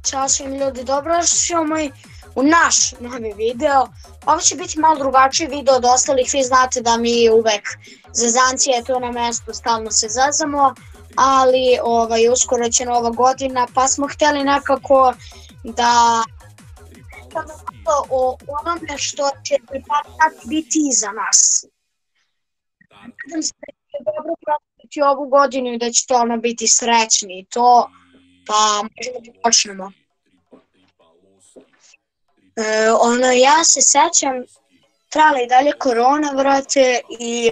Ćao svim ljudi, dobrodošli u naš novi video. Ovo će biti malo drugačiji video od ostalih, vi znate da mi uvek zezancija je tu na mestu, stalno se zezamo, ali uskoro će nova godina, pa smo htjeli nekako da o onome što će biti iza nas. Nadam se da će dobro pratiti ovu godinu i da ćete biti srećni i to. Pa možemo da počnemo. Ja se sećam, trala i dalje korona, vrate, i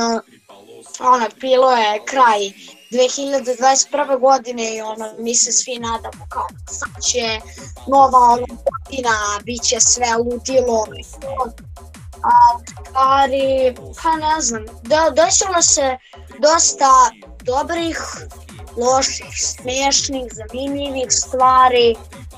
bilo je kraj 2021. godine i mi se svi nadamo kao sad će nova godina, bit će sve ludilo. A stvari, pa ne znam, desilo se dosta dobrih, loših, smiješnih, zanimljivih stvari.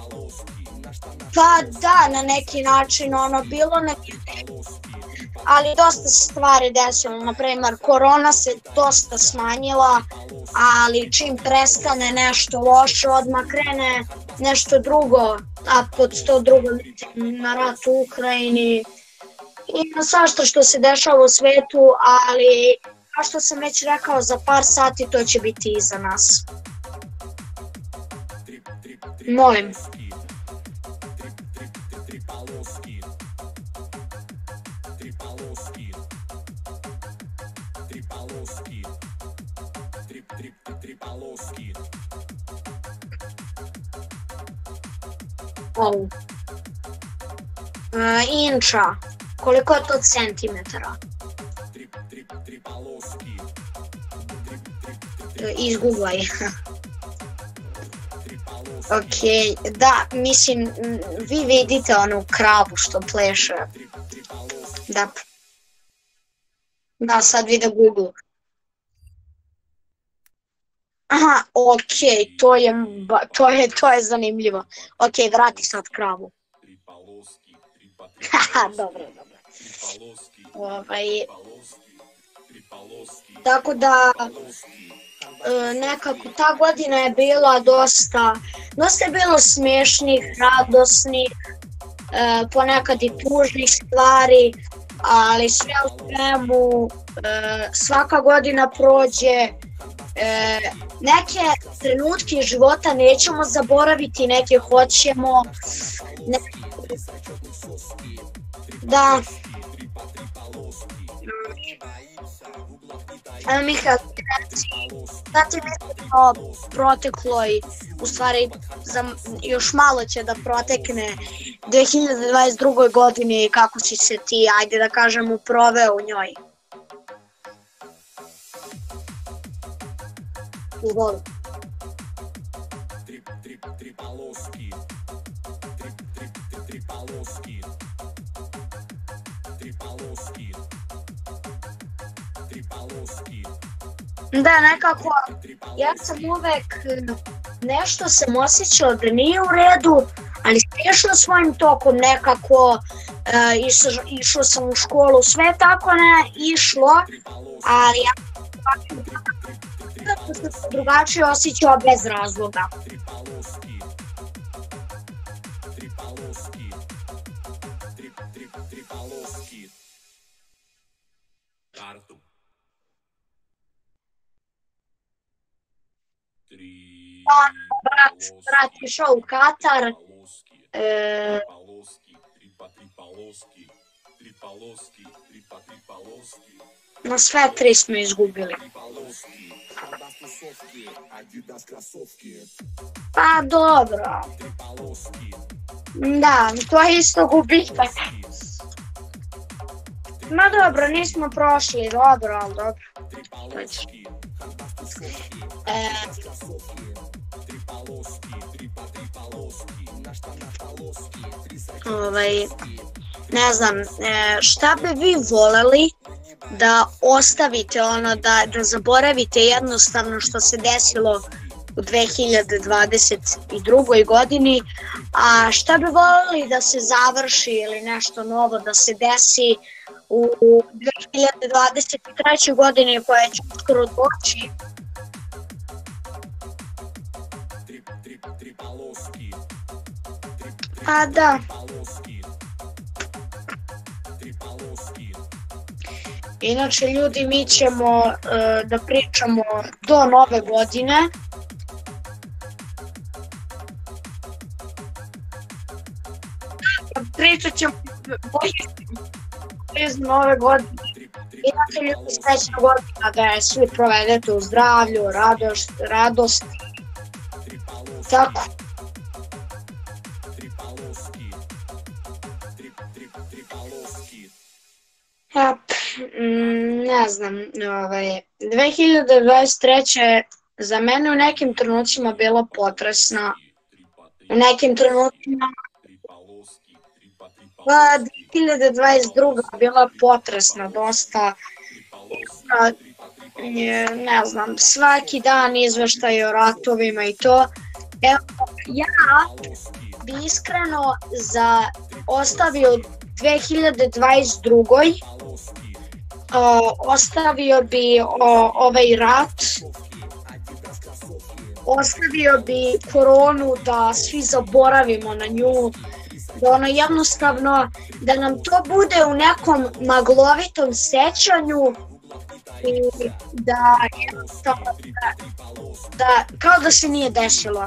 Pa da, na neki način bilo neki, ali dosta se stvari desilo, naprimjer korona se dosta smanjila, ali čim prestane nešto loše odmah krene nešto drugo, a pod to drugo na rat u Ukrajini i na svašta što se dešava u svetu, ali kao što sam već rekao, za par sati to će biti iza nas. Molim. Inča, koliko je to centimetara? Izgooglaj. Ok, da, mislim, vi vidite onu kravu što pleše. Da, sad vide Google. Aha, ok, to je zanimljivo. Ok, vrati sad kravu. Haha, dobro. Tako da, nekako ta godina je bila dosta je bilo smiješnih, radosnih, ponekad i tužnih stvari, ali sve u svemu svaka godina prođe, neke trenutke života nećemo zaboraviti, neke hoćemo, da. Miha, znate mi o protekloj, u stvari još malo će da protekne 2022. godini, kako si se ti, ajde da kažemo, proveo u njoj? Izvoli. Da, nekako, ja sam uvek, nešto sam osjećala da nije u redu, ali smiješno svojim tokom nekako, išla sam u školu, sve tako ne išlo, ali ja sam se drugačije osjećala bez razloga. Brat je šao u Katar, na sve tri smo izgubili. Pa dobro. Da, to je isto gubitak. Ma dobro, nismo prošli, dobro, ali dobro. Ne znam, šta bi vi voleli da ostavite, da zaboravite jednostavno što se desilo u 2022. godini, a šta bi voleli da se završi ili nešto novo da se desi u 2023. godini koja će uskoro doći? A da. Inače ljudi, mi ćemo da pričamo do nove godine. Pričat ćemo iz nove godine. Inače ljudi, srećna godina da je svi provedete u zdravlju, radosti. Tako. Ne znam, 2023. za mene u nekim trenucima bila potresna, u nekim trenucima 2022. bila potresna dosta, ne znam, svaki dan izveštaj o ratovima i to. Evo, ja bi iskreno ostavio 2022. Ostavio bi ovaj rat, ostavio bi koronu da svi zaboravimo na nju, da jednostavno, da nam to bude u nekom maglovitom sećanju i da jednostavno, kao da se nije desilo.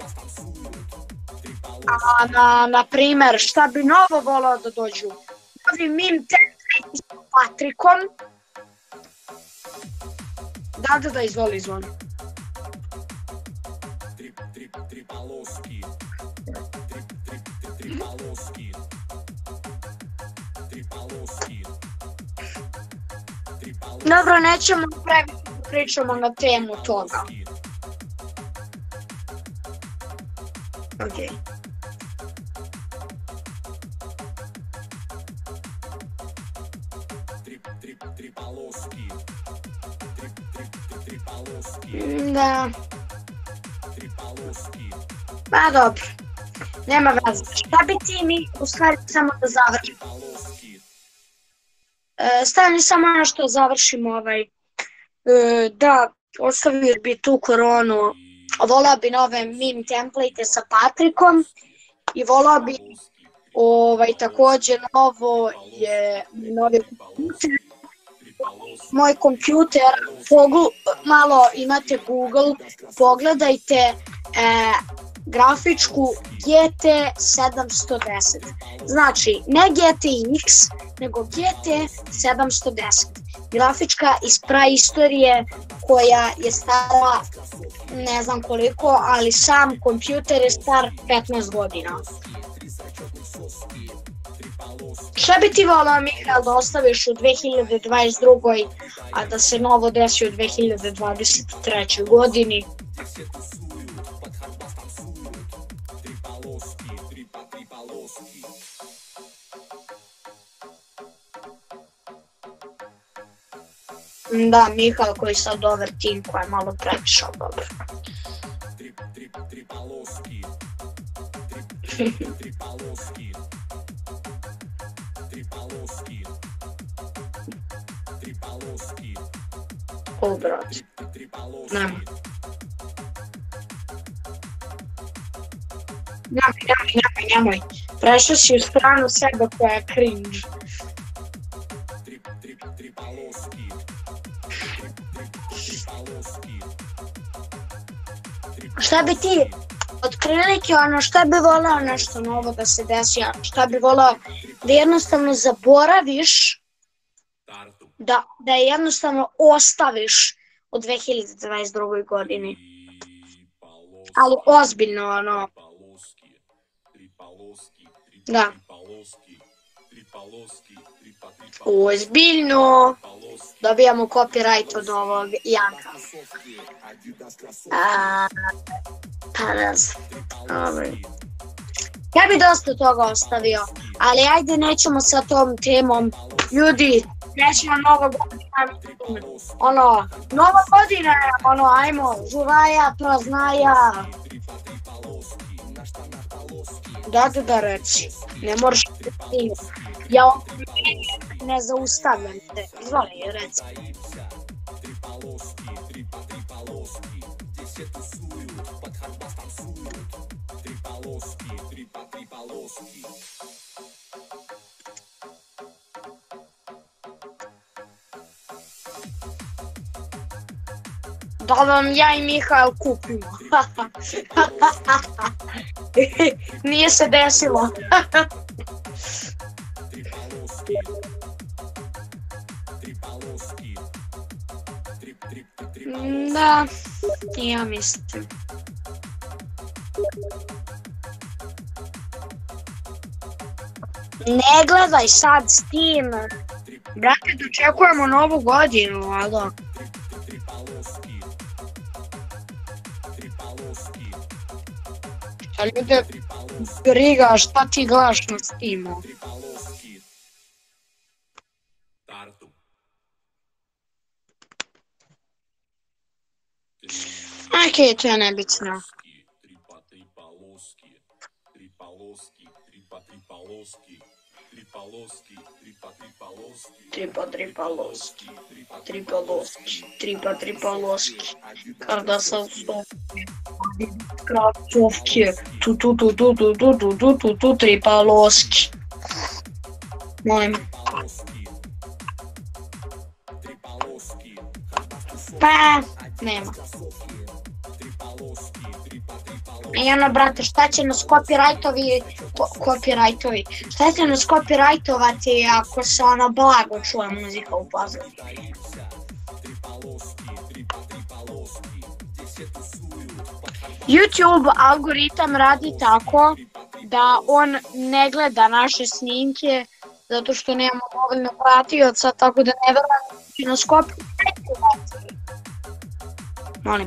Na primer, šta bi novo volao da dođu? Novi meme template sa Patrikom. Da, izvoli. Dobro, nećemo previše pričamo na temu toga. Ok. Da. Pa dobro. Nema veze. Šta bi ti mi u stvari samo da završimo? Stani samo nešto završimo da, ostavio bi tu koronu, volao bi nove meme template sa Patrikom i volao bi također novi kompjuter. Moj kompjuter, malo imate Google, pogledajte grafičku GT 710. Znači, ne GTX, nego GT 710. Grafička iz praistorije koja je stara ne znam koliko, ali sam kompjuter je star 15 godina. Šta bi ti volao, Mihael, da ostaviš u 2022. a da se novo desi u 2023. godini? Da, Mihael koji sad dover tim koja je malo previše dobro. O, brat. Nemoj. Prešao si u stranu sebe koja je cringe. Šta bi ti, otprilike šta bi volao nešto novo da se desi, šta bi volao da jednostavno zaboraviš, da je jednostavno ostaviš u 2022. godini. Ali ozbiljno, da. Ozbiljno. Dobijamo copyright od ovog Janka. Pa ne znam. Ja bi dosta toga ostavio, ali ajde nećemo sa tom temom. Ljudi, nećemo Nova godina. Nova godina je, ajmo, žuraja, praznaja. Da reći, ne moraš da snimiti. Ja ne zaustavljam te, izvoli, reci. Da vam ja i Mihael kupimo. Nije se desilo. Da, ja mislim. Ne gledaj sad s tim. Brate, dočekujemo novu godinu, alo. A ljude briga šta ti gledaš na Steamu. Okej, to je nebitno. Tripaloski. Kada sam Kravcovke, Tripaloski. Molim. Pa, nema. I ono, brate, šta će nas copyrightovi, šta će nas copyrightovati ako se ono blago čuje muzika u pozadini? YouTube algoritam radi tako da on ne gleda naše snimke zato što nemamo dovoljno pratioca, tako da ne verujem da će nas copyrightovati. Molim.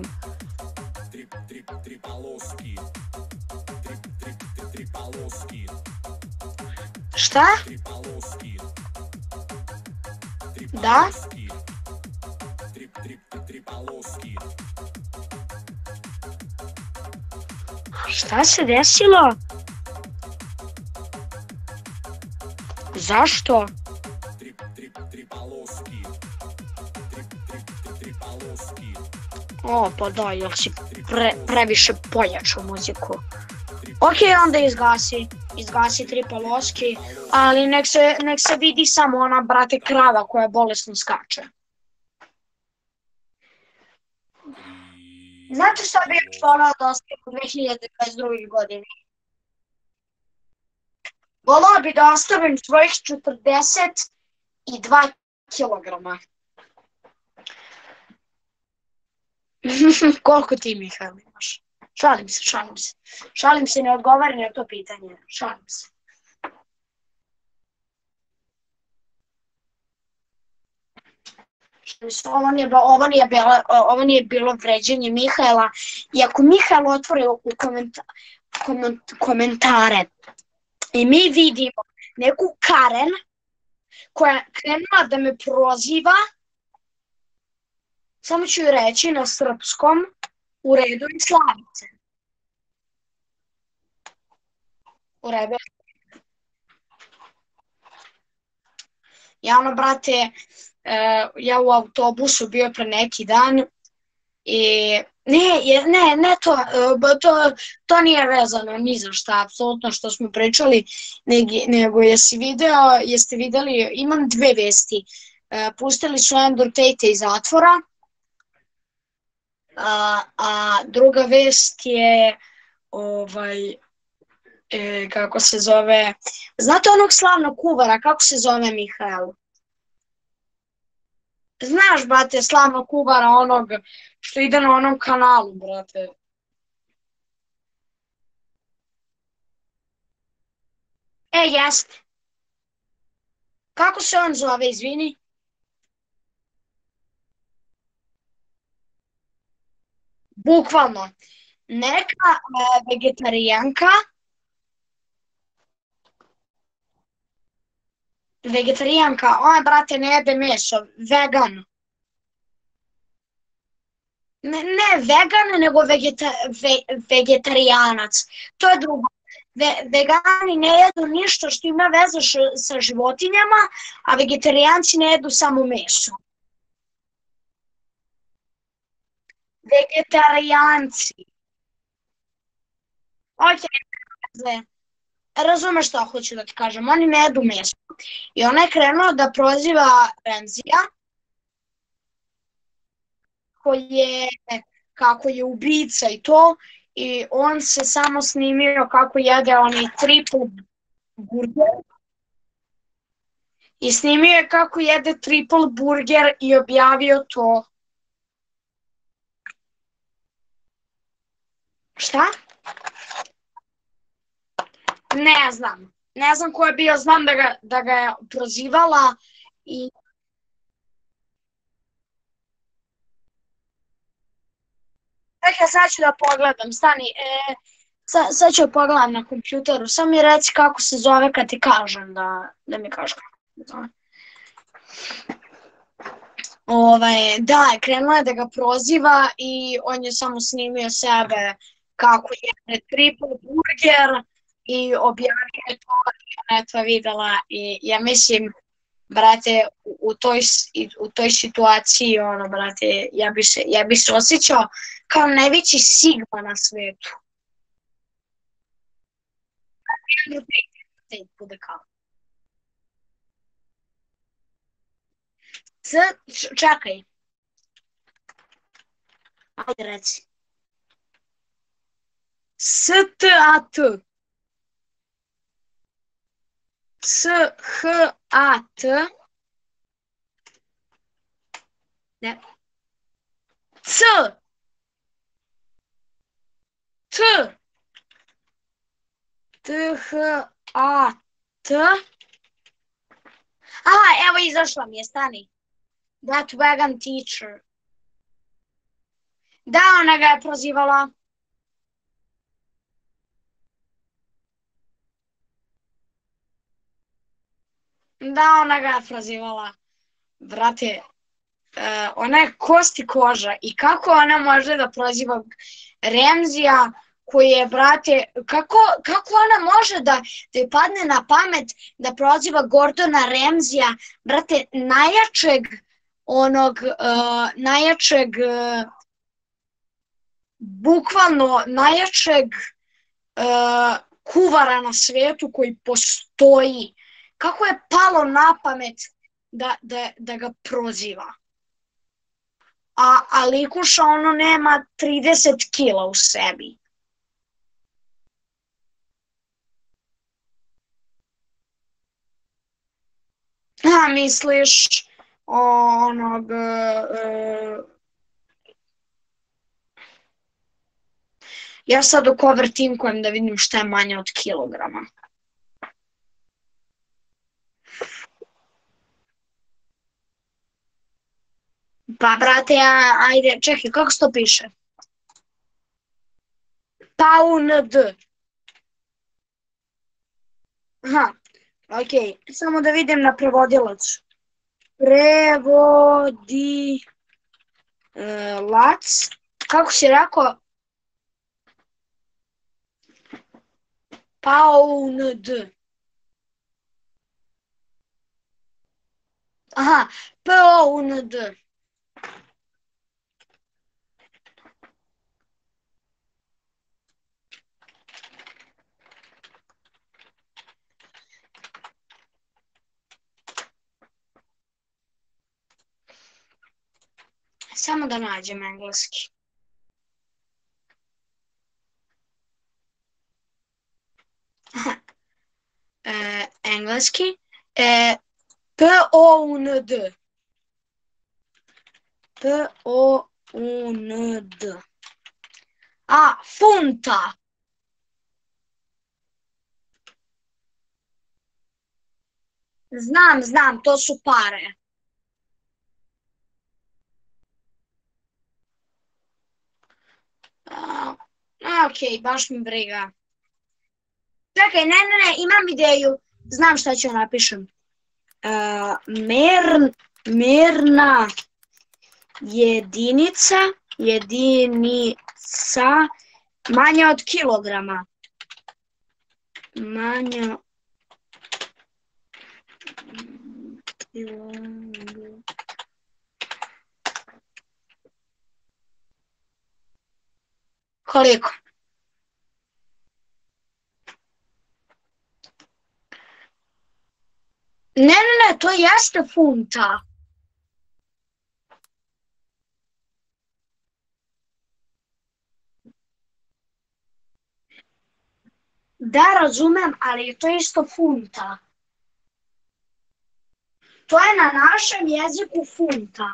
Šta? Da? Šta se desilo? Zašto? O, pa da, jel si previše pojačao muziku. Ok, onda izgasi Tripaloski, ali nek se vidi samo ona, brate, krava koja bolesno skače. Znate šta bi još volao da ostavim u 2022. godini? Volao bi da ostavim svojih 42 kilograma. Koliko ti, Mihael, imaš? Šalim se, ne odgovori na to pitanje. Šalim se. Ovo nije bilo vređenje Mihaela. I ako Mihael otvori u komentare i mi vidimo neku Karen koja krenula da me proziva, samo ću reći na srpskom, u redu i Slavice. U redu. Ja ono, brate, ja u autobusu bio pre neki dan i ne to nije vezano ni za šta, apsolutno što smo pričali, nego jeste videli, imam dve vesti. Pustili su Andrew Tate iz zatvora, a druga vest je kako se zove, znate onog slavnog kuvara, kako se zove, Mihael? Znaš, brate, slavnog kuvara, onog što ide na onom kanalu, brate. Jeste. Kako se on zove, izvini? Bukvalno. Neka vegetarijanka, ona, brate, ne jede meso, vegan. Ne vegan, nego vegetarijanac. To je drugo. Vegani ne jedu ništa što ima veze sa životinjama, a vegetarijanci ne jedu samo meso. Vegetarijanci. Ok, razumeš šta hoću da ti kažem, oni ne jedu meso. I ona je krenula da proziva Remzija, koji je, kako je ubica i to, i on se samo snimio kako jede onaj triple burger. I snimio je kako jede triple burger i objavio to. Šta? Ne znam. Ne znam ko je bio, znam da ga je prozivala i čekaj, sad ću da pogledam, stani, sad ću da pogledam na kompjuteru, sad mi reci kako se zove kad ti kažem da mi kažeš kako se zove. Da, krenula je da ga proziva i on je samo snimio sebe kako jede triple burger i objavio je to i ona je to videla i ja mislim, brate, u toj situaciji, ono, brate, ja bi se osjećao kao najveći sigma na svetu. Bude kao. Čekaj. Ajde reci. STAT. SHAT. Ne. C. T. THAT. Aha, evo izašla mi je, stani. That vegan teacher. Da, ona ga je prozivala. Da, ona ga je prozivala. Brate, ona je kosti koža i kako ona može da proziva Remzija koji je, brate, kako ona može da je padne na pamet da proziva Gordona Remzija, brate, bukvalno najjačeg kuvara na svetu koji postoji. Kako je palo na pamet da ga proziva? A likuša ono nema 30 kila u sebi. A misliš onog... Ja sad oko overtinkujem da vidim šta je manje od kilograma. Pa, brate, ajde, čekaj, kako se to piše? Pound. Aha, okej, samo da vidim na prevodilac. Prevodilac, kako si rekao? Pound. Aha, pound. Samo da nađem engleski. Engleski. Pound. Pound. Funta. Znam, to su pare. Okej, baš mi briga. Čekaj, ne, imam ideju. Znam šta ću napišem. Merna jedinica manja od kilograma. Manja kilograma. Koliko? Ne, to jeste funta. Da, razumem, ali to je isto funta. To je na našem jeziku funta.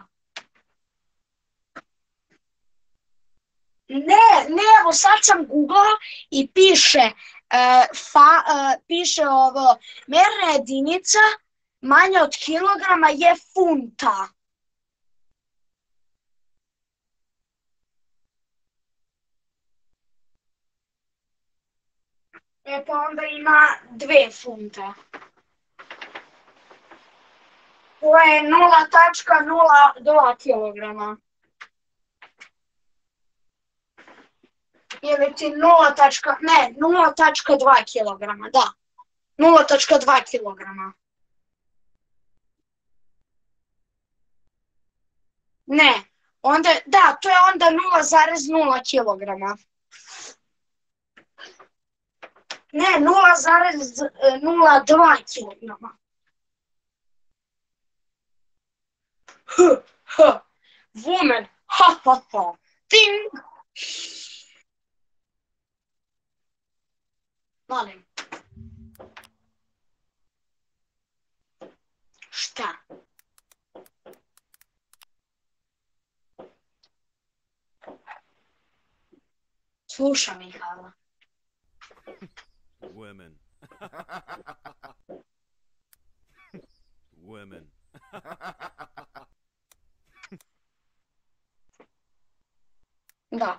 Ne, evo sad sam googlao i piše ovo, merna jedinica manja od kilograma je funta. Pa onda ima 2 funte. To je 0,02 kilograma. Ili ti 0,2 kilograma, da. 0,2 kilograma. Ne, da, to je onda 0,0 kilograma. Ne, 0,02 kilograma. Woman, ha. Ting! Molim. Šta? Slušam, Mihajla. Women. Women. Da.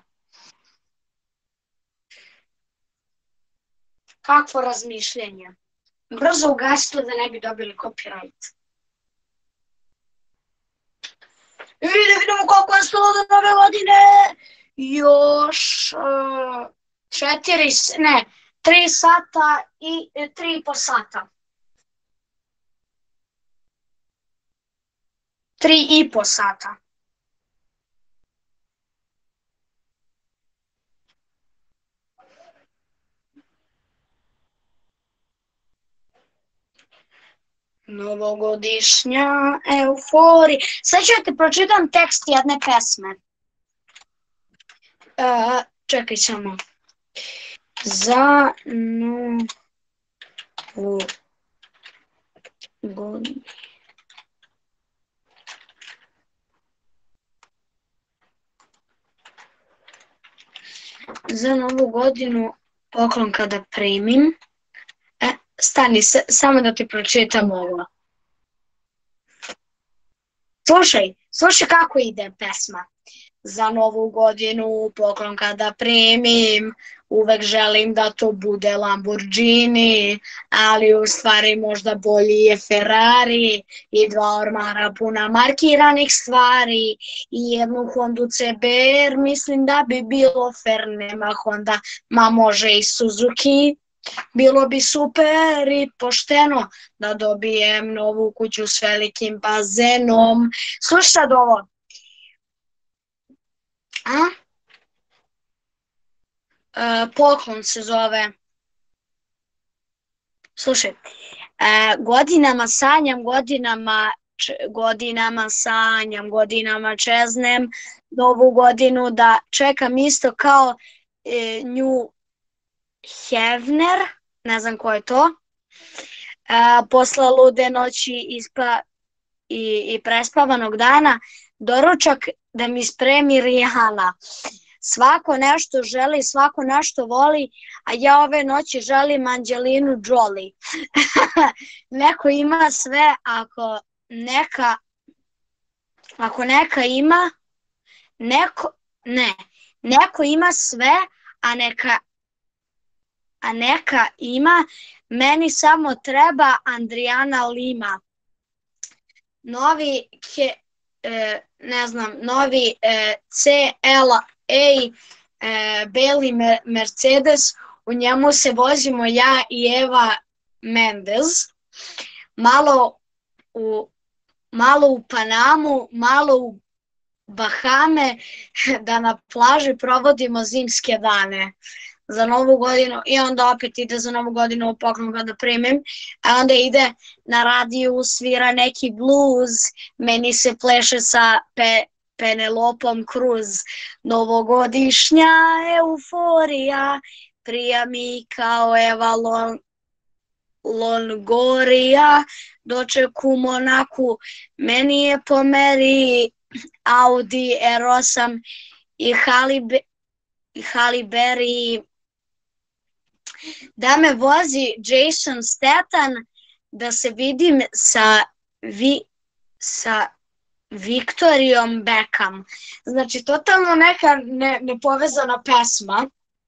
Kakvo razmišljanje? Brzo ugasite da ne bi dobili copyright. I da vidimo koliko je stalo do nove godine. Još 3 sata i 3,5 sata. 3,5 sata. Novogodišnja euforija. Sad ću ti pročitam tekst jedne pesme. Čekaj samo. Za novu godinu. Za novu godinu poklon kada primim. Stani, samo da ti pročitam ovo. Slušaj kako ide pesma. Za novu godinu poklon kada primim, uvek želim da to bude Lamborghini, ali u stvari možda bolji je Ferrari i 2 ormara puna markiranih stvari i jednu Hondu CBR, mislim da bi bilo fair, nema Honda, ma može i Suzuki. Bilo bi super i pošteno da dobijem novu kuću s velikim bazenom. Slušaj sad ovo. Poklon se zove. Slušaj, godinama sanjam, godinama čeznem novu godinu da čekam isto kao nju Hevner, ne znam ko je to, posle lude noći i prespavanog dana, doručak da mi spremi Rijana. Svako nešto želi, svako nešto voli, a ja ove noći želim Angelinu Jolie. Neko ima sve, ako neka ima, neko ima sve, a neka ima, meni samo treba Adriana Lima. Novi CLA beli Mercedes, u njemu se vozimo ja i Eva Mendez, malo u Panamu, malo u Bahame, da na plaži provodimo zimske dane. za novu godinu i onda opet ide za novu godinu poklon ga da primim, a onda ide na radiju, svira neki bluz, meni se pleše sa Penelopom Cruz, novogodišnja euforija, prija mi kao Eva Longoria, doček u Monaku, meni je po meri Audi R8 i Halle Berry, da me vozi Jason Statham, da se vidim sa Victorijom Beckham. Znači, totalno neka nepovezana pesma.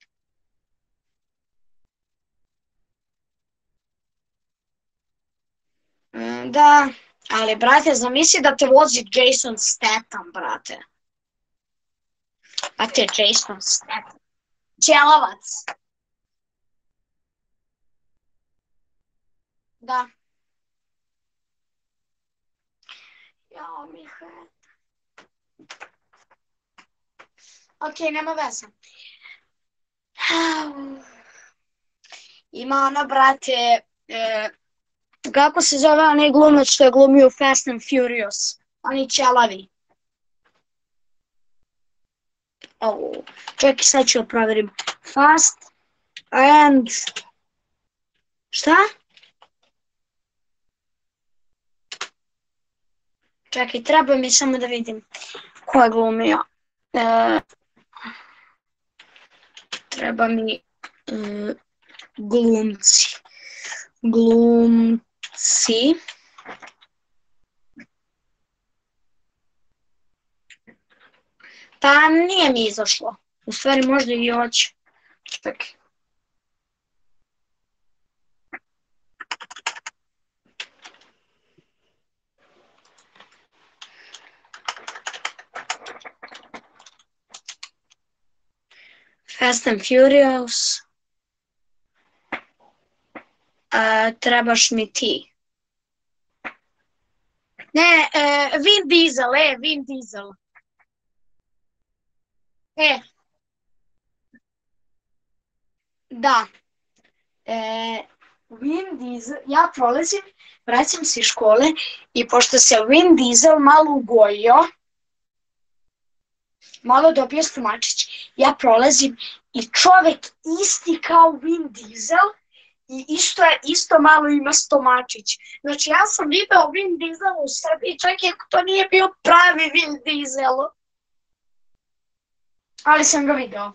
Da, ali, brate, zamisli da te vozi Jason Statham, brate. A te Jason Statham. Ćelavac. Da. Jao, Mihael. Ok, nema veze. Ima ona, brate, kako se zove onaj glumac što je glumio Fast and Furious? Oni ćelavi. Čekaj, sad ću proverim. Fast and... Šta? Čekaj, treba mi samo da vidim ko je glumio. Treba mi glumci. Glumci. Pa nije mi izašlo. U stvari možda i hoće. Čekaj. Fast and Furious. Trebaš mi ti. Ne, Vin Diesel, Vin Diesel. Da. Vin Diesel, ja prolazim, vraćam se iz škole i pošto se Vin Diesel malo ugojio, malo dobio stomačić, ja prolazim i čovek isti kao Vin Diesel i isto malo ima stomačić. Znači ja sam video Vin Diesel u Srbiji, čak i ako to nije bio pravi Vin Diesel. Ali sam ga video.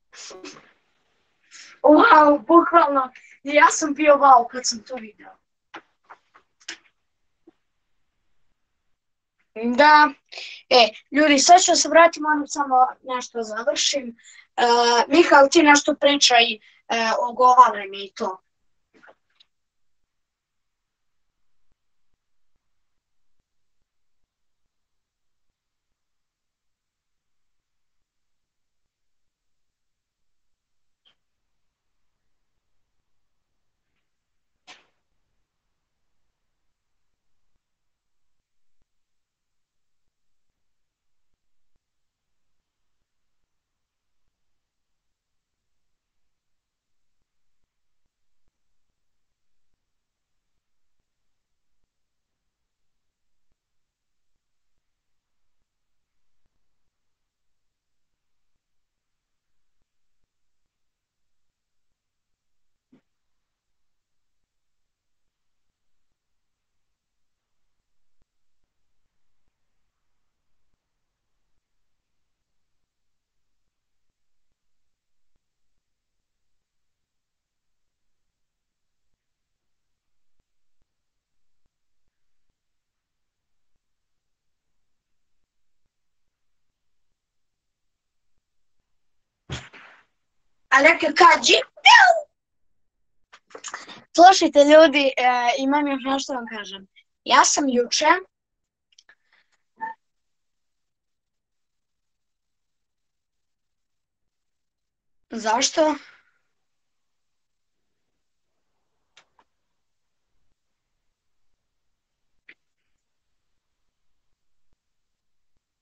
Wow, bukvalno. Ja sam bio wow kad sam to video. Da, ljudi, sad ću se vratiti, moram samo nešto završim. Mihajl, ti nešto pričaj, ogovaraj mi to. Aleka kađi. Slušajte ljudi, imam još nešto vam kažem. Ja sam juče zašto?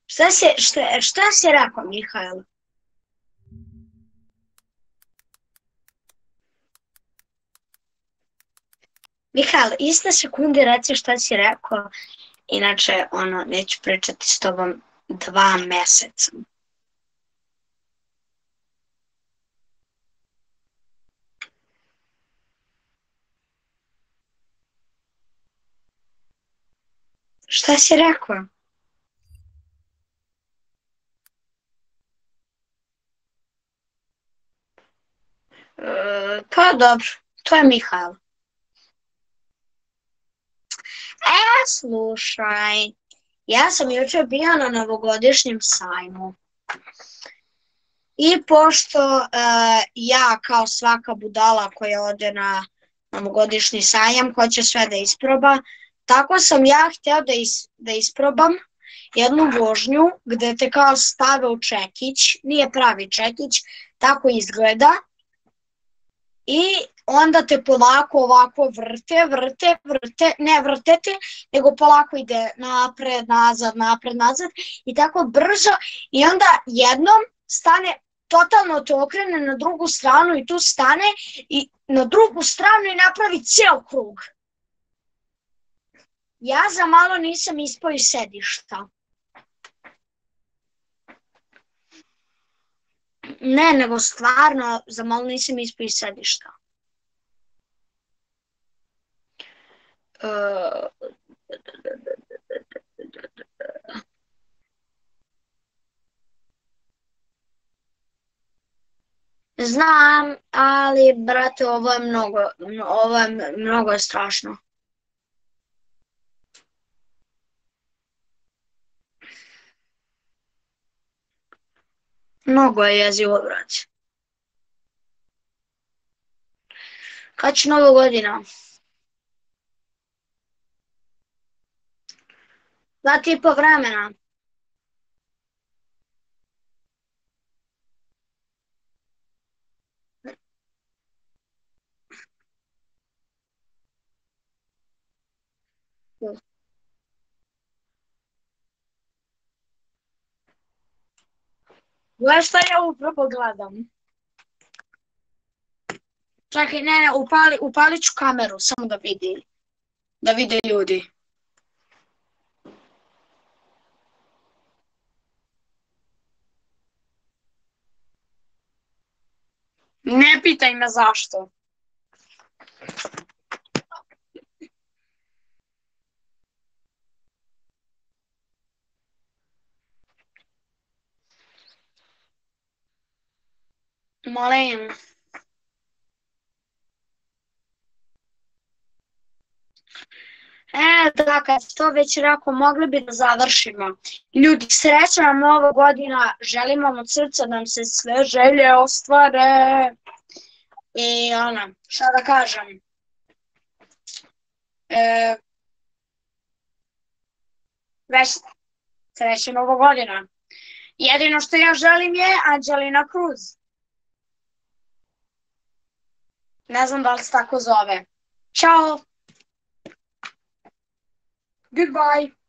Šta si rekao, Mihajl? Mihajl, iste sekunde reci šta si rekao, inače neću pričati s tobom 2 meseca. Šta si rekao? Pa dobro, to je Mihajl. Slušaj, ja sam juče bio na novogodišnjem sajmu. I pošto ja kao svaka budala koja ode na novogodišnji sajam hoće sve da isproba, tako sam ja hteo da isprobam jednu vožnju gde te kao stave u čekić, nije pravi čekić, tako izgleda, i onda te polako ovako vrte, ne vrtete, nego polako ide napred, nazad i tako brzo, i onda jednom stane, totalno te okrene na drugu stranu i tu stane i na drugu stranu i napravi ceo krug. Ja za malo nisam ispao iz sedišta. Ne, nego stvarno za malo nisam ispao iz sedišta. Znam, ali brate, ovo je mnogo strašno. Mnogo je jezivo, brate. Kad će Nova godina? 2 i po vremena. Gledaj šta ja upravo gledam. Čekaj, ne, upalit ću kameru, samo da vide ljudi. Ne pitaj me zašto. Molim. Da, kad to već rekao, mogli bi da završimo. Ljudi, sreća nam Nova godina, želim vam od srca da nam se sve želje ostvare. I šta da kažem? Sreća Nova godina. Jedino što ja želim je Anđelina Cruz. Ne znam da li se tako zove. Ćao! Goodbye!